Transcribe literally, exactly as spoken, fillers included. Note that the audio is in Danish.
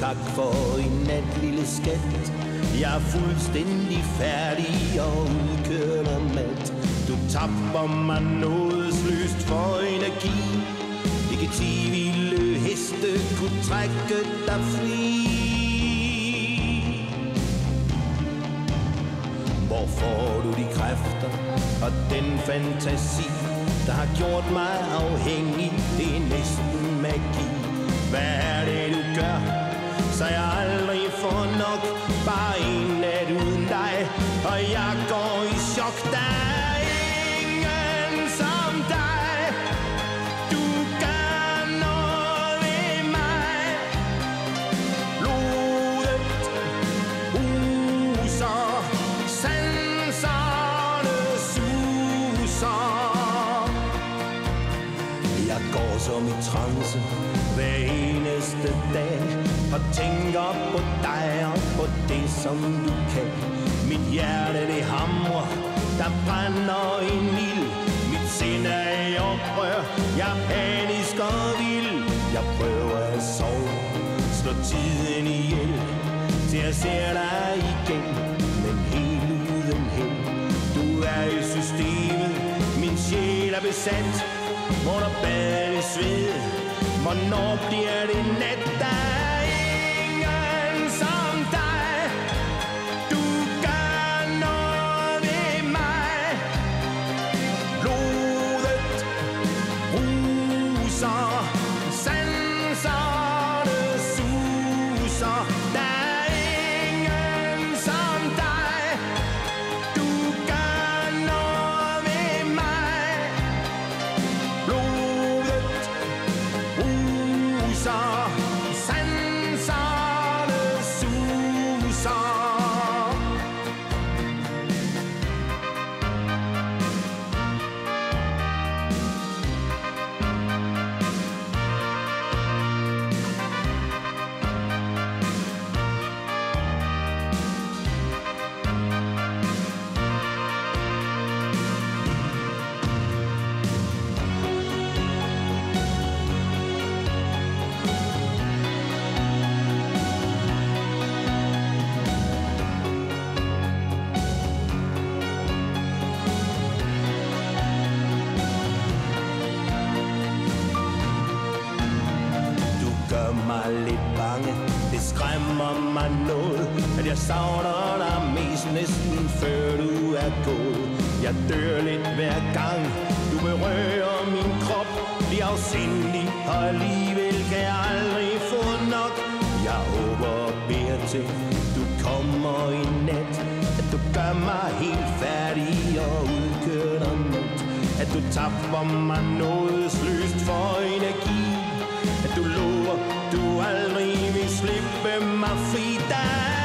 tak for i nat, lille skat. Jeg er fuldstændig færdig og udkørt og mat. Du tapper mig nådesløst for energi. Ikke ti vilde heste kunne trække dig fri. Hvor får du de kræfter og den fantasi, der har gjort mig afhængig? Det er næsten magi. Hvad er det du gør, så jeg aldrig får nok? Bare en nat uden dig, og jeg går i chok. Der er ingen som dig. Du gør noget ved mig. Blodet huser, sanserne suser. Jeg går som i trance hver eneste dag og tænker på dig og på det som du kan. Mit hjerte det hamrer, der brænder en ild. Mit sind er i oprør, jeg er panisk og vild. Jeg prøver at sove, slå tiden ihjel, til jeg ser dig igen, men helt uden held. Du er i systemet, min sjæl er besat. Må der bade i sved, hvornår bliver det nat? Der er ingen som dig. Du gør noget ved mig. Blodet ruser, sanserne suser. Der er ingen som dig. Du gør noget ved mig. Blodet ruser, sanserne suser. Mig lidt bange, det skræmmer mig noget, at jeg savner dig mest næsten før du er gået. Jeg dør lidt hver gang du berører min krop, bliver afsindig, og alligevel kan jeg aldrig få nok. Jeg håber og beder til du kommer i nat, at du gør mig helt færdig og udkørt og mat. At du tapper mig nådesløst for energi. At du lover, du aldrig vil slippe mig fri. Der